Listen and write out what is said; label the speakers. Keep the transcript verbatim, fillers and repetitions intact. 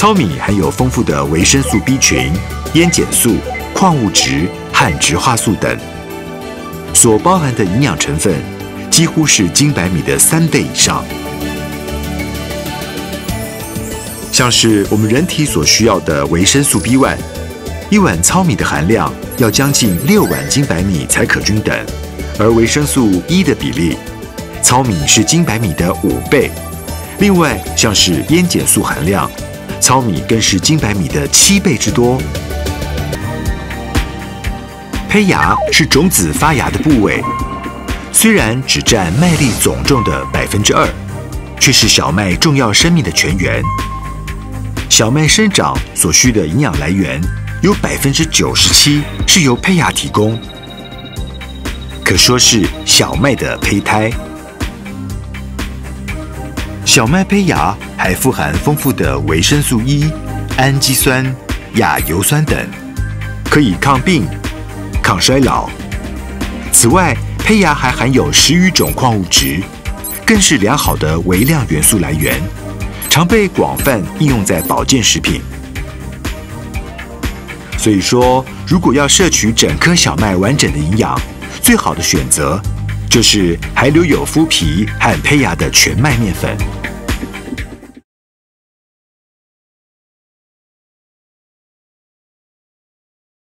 Speaker 1: 糙米含有丰富的维生素 B 群、烟碱素、矿物质和植化素等，所包含的营养成分几乎是精白米的三倍以上。像是我们人体所需要的维生素 B 一， 一碗糙米的含量要将近六碗精白米才可均等，而维生素 E 的比例，糙米是精白米的五倍。另外，像是烟碱素含量，糙米更是精白米的七倍之多。胚芽是种子发芽的部位，虽然只占麦粒总重的百分之二，却是小麦重要生命的泉源。小麦生长所需的营养来源，有百分之九十七是由胚芽提供，可说是小麦的胚胎。小麦胚芽还富含丰富的维生素 E、氨基酸、亚油酸等，可以抗病、抗衰老。此外，胚芽还含有十余种矿物质，更是良好的微量元素来源，常被广泛应用在保健食品。所以说，如果要摄取整颗小麦完整的营养，最好的选择就是还留有麸皮和胚芽的全麦面粉。